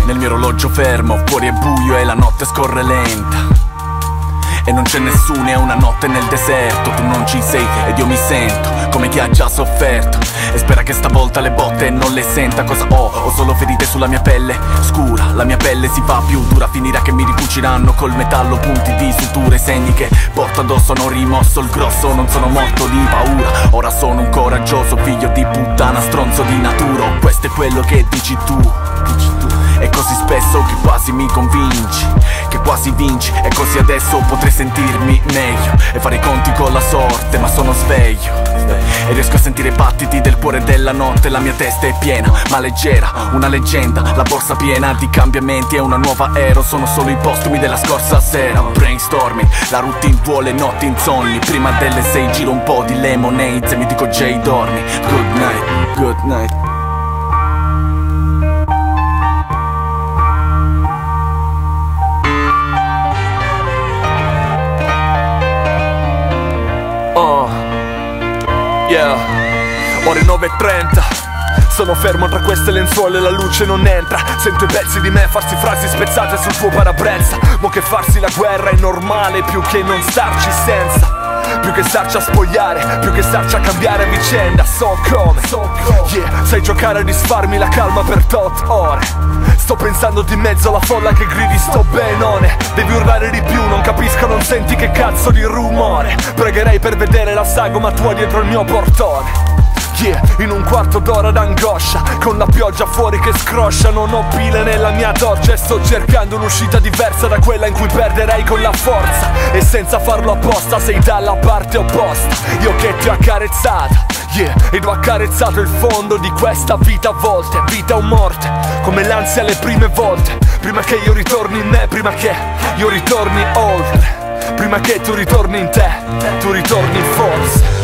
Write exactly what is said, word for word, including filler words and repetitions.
Nel mio orologio fermo, fuori è buio e la notte scorre lenta. E non c'è nessuno, è una notte nel deserto. Tu non ci sei ed io mi sento come chi ha già sofferto e spera che stavolta le botte non le senta. Cosa ho? Ho solo ferite sulla mia pelle scura. La mia pelle si fa più dura, finirà che mi ricuciranno col metallo, punti di suture, segni che porto addosso. Non rimosso il grosso, non sono morto di paura. Ora sono un coraggioso figlio di puttana, stronzo di natura. Questo è quello che dici tu, dici tu. E così spesso che quasi mi convinci, che quasi vinci. E così adesso potrei sentirmi meglio e fare i conti con la sorte, ma sono sveglio e riesco a sentire i battiti del cuore della notte. La mia testa è piena, ma leggera, una leggenda. La borsa piena di cambiamenti è una nuova era. Sono solo i postumi della scorsa sera. Brainstorming, la routine vuole notti insonni. Prima delle sei giro un po' di lemonade e mi dico Jay dormi. Good night, good night. Yeah, ore nove e trenta. Sono fermo tra queste lenzuola e la luce non entra. Sento i pezzi di me farsi frasi spezzate sul tuo parabrezza. Mo che farsi la guerra è normale, più che non starci senza. Più che starci a spogliare, più che starci a cambiare a vicenda. So come, so come. Yeah, sai giocare a disfarmi la calma per tot ore. Sto pensando di mezzo alla folla che gridi sto benone. Devi urlare di più, non capisco, non senti che cazzo di rumore. Pregherei per vedere la sagoma tua dietro il mio portone. Yeah, in un quarto d'ora d'angoscia, con la pioggia fuori che scroscia. Non ho pile nella mia torcia e sto cercando un'uscita diversa da quella in cui perderei con la forza. E senza farlo apposta sei dalla parte opposta. Io che ti ho accarezzata, yeah, ed ho accarezzato il fondo di questa vita a volte. Vita o morte, come l'ansia alle prime volte. Prima che io ritorni in me, prima che io ritorni oltre. Prima che tu ritorni in te, tu ritorni forse.